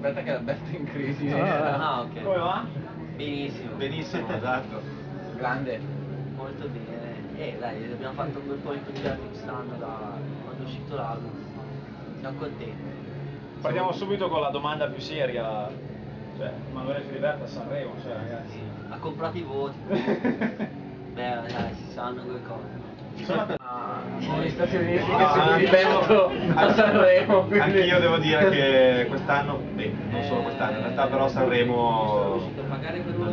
aspetta che Alberto è in crisi. Ah, ok. Come va? Benissimo. Benissimo, esatto. Grande. Molto bene. Dai, abbiamo fatto un bel po' di concerti quest'anno da quando è uscito l'album. Siamo contenti. Partiamo subito con la domanda più seria. Cioè, Emanuele Filiberto a Sanremo, cioè ragazzi. Ha comprato i voti. Beh, dai, si sanno quelle cose. Negli Stati Uniti che Ah, si Alberto a Sanremo. Anch'io devo dire che quest'anno, beh, non solo quest'anno, in realtà però Sanremo non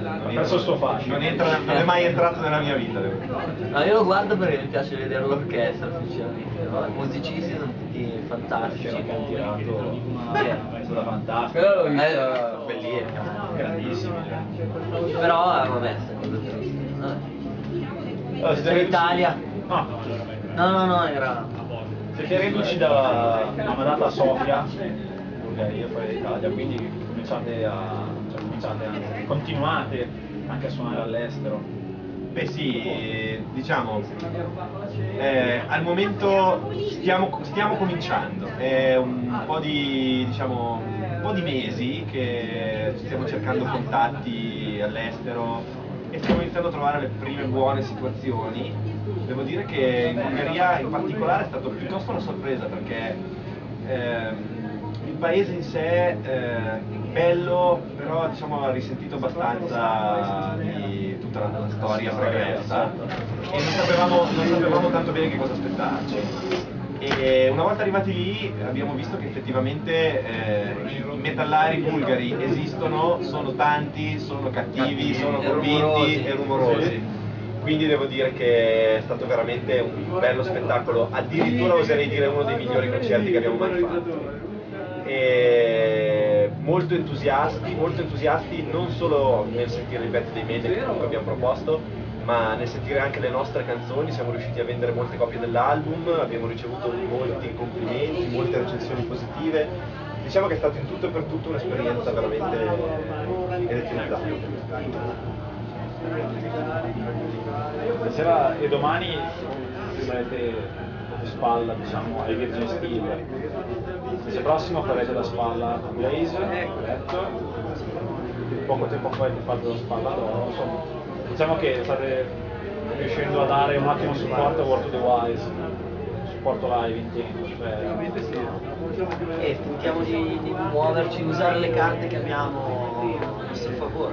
è mai entrato nella mia vita, devo dire. No, io lo guardo perché mi piace vedere l'orchestra, sinceramente. No? I musicisti sono tutti fantastici. C'era cantirato, è stata fantastica. Quello l'ho visto. Bellissimo. Grandissimi. Però, vabbè, queste cose tristi. Allora, Questa è l'Italia. No, era... Siete reduci da una data a Sofia, Bulgaria, fuori d'Italia, quindi continuate anche a suonare all'estero. Beh sì, diciamo, al momento stiamo cominciando, è un po' di mesi che stiamo cercando contatti all'estero e stiamo iniziando a trovare le prime buone situazioni. Devo dire che in Bulgaria in particolare è stato piuttosto una sorpresa perché il paese in sé è bello, però diciamo ha risentito abbastanza di tutta la storia pregressa e non sapevamo tanto bene che cosa aspettarci. E una volta arrivati lì abbiamo visto che effettivamente i metallari bulgari esistono, sono tanti, sono cattivi, sono convinti e rumorosi. Quindi devo dire che è stato veramente un bello spettacolo, addirittura oserei dire uno dei migliori concerti che abbiamo mai fatto. E molto entusiasti non solo nel sentire i pezzi dei Maiden che comunque abbiamo proposto, ma nel sentire anche le nostre canzoni. Siamo riusciti a vendere molte copie dell'album, abbiamo ricevuto molti complimenti, molte recensioni positive. Diciamo che è stata in tutto e per tutto un'esperienza veramente elettrizzante. Stasera e domani sarete di spalla, diciamo, ai Virgin Steel. Il mese prossimo farete da spalla a Blaze, corretto. Poco tempo fa avete fatto da spalla loro, insomma. Diciamo che state riuscendo a dare un attimo supporto a World of the Wise, supporto live intendo, Veramente sì. E tentiamo di muoverci, usare le carte che abbiamo a nostro favore.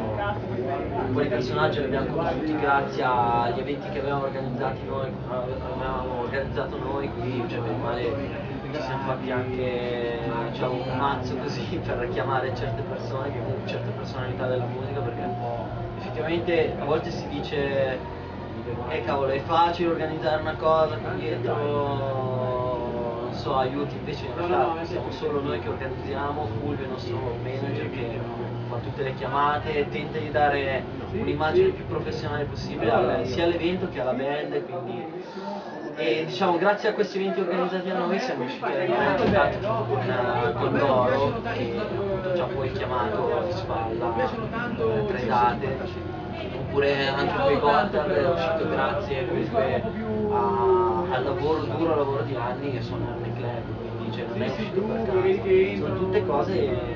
Un po' di personaggi li abbiamo conosciuti grazie agli eventi che avevamo organizzato noi, quindi cioè, per male ci siamo fatti anche un mazzo così per chiamare certe persone, certe personalità della musica, perché effettivamente a volte si dice cavolo, è facile organizzare una cosa, qui dietro non so, aiuti, invece in realtà siamo solo noi che organizziamo, Fulvio, il nostro manager, che fa tutte le chiamate, tenta di dare un'immagine più professionale possibile sia all'evento che alla band, quindi e diciamo grazie a questi eventi organizzati da noi siamo riusciti a rimanere in contatto con loro, che appunto già poi chiamato di spalla 3 date, oppure anche quei Gotthard è uscito grazie comunque al lavoro duro, al lavoro di anni che sono nel club, quindi cioè, non è uscito per caso, sono tutte cose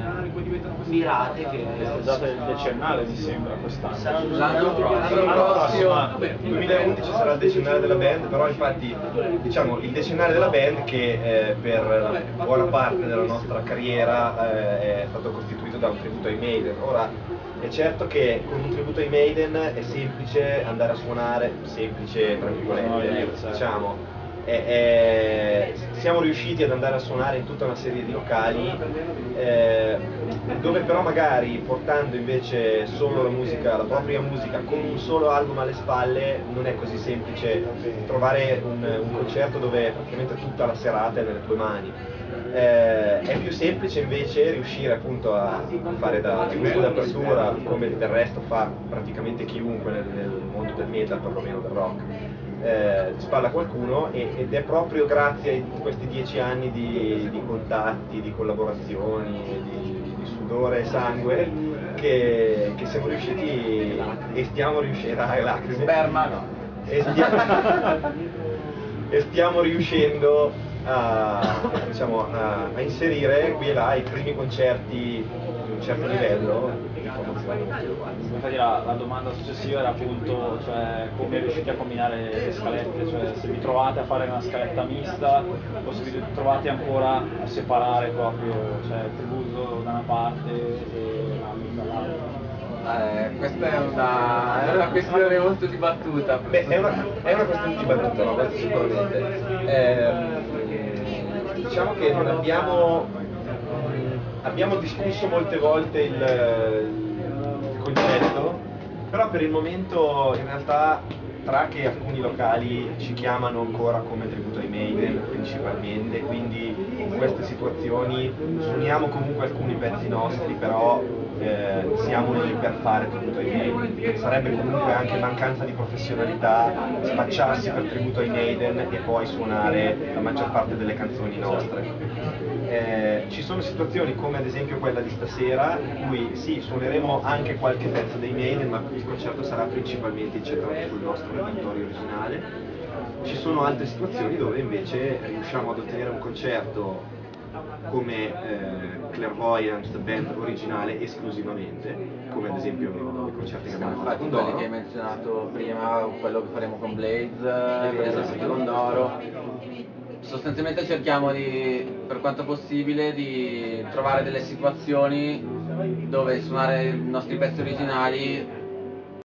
mirate che festeggiate il decennale mi sembra quest'anno. L'anno prossimo. Nel 2011 sarà il decennale della band, però infatti diciamo il decennale della band che per la buona parte della nostra carriera è stato costituito da un tributo ai Maiden. Ora è certo che con un tributo ai Maiden è semplice andare a suonare, semplice tra virgolette, diciamo. Siamo riusciti ad andare a suonare in tutta una serie di locali dove però magari portando invece solo la musica, la propria musica, con un solo album alle spalle non è così semplice trovare un concerto dove praticamente tutta la serata è nelle tue mani. È più semplice invece riuscire appunto a fare da gruppo d'apertura, come del resto fa praticamente chiunque nel mondo del metal, perlomeno del rock. Spalla qualcuno ed è proprio grazie a questi 10 anni di contatti, di collaborazioni, di sudore e sangue che siamo riusciti e stiamo riuscendo Sperma no. e stiamo riuscendo diciamo, a inserire qui e là i primi concerti di un certo livello di formazione. Infatti la domanda successiva era appunto, cioè, come riuscite a combinare le scalette, cioè se vi trovate a fare una scaletta mista o se vi trovate ancora a separare proprio, cioè il tributo da una parte e l'ambito dall'altra. Questa è una questione molto dibattuta. Beh, è una questione dibattuta, no? Questo sicuramente. Diciamo che non abbiamo discusso molte volte il concetto, però per il momento in realtà, tra che alcuni locali ci chiamano ancora come tributo ai Maiden principalmente, quindi in queste situazioni suoniamo comunque alcuni pezzi nostri, però siamo lì per fare tributo ai Maiden. Sarebbe comunque anche mancanza di professionalità spacciarsi per tributo ai Maiden e poi suonare la maggior parte delle canzoni nostre. Ci sono situazioni come ad esempio quella di stasera, in cui sì, suoneremo anche qualche pezzo dei Maiden, ma il concerto sarà principalmente incentrato sul nostro repertorio originale. Ci sono altre situazioni dove invece riusciamo ad ottenere un concerto come Clairvoyant Band originale esclusivamente, come ad esempio i concerti che abbiamo fatto con Quelli Doro. che hai menzionato prima, quello che faremo con Blaze, con Doro. Sostanzialmente cerchiamo per quanto possibile, di trovare delle situazioni dove suonare i nostri pezzi originali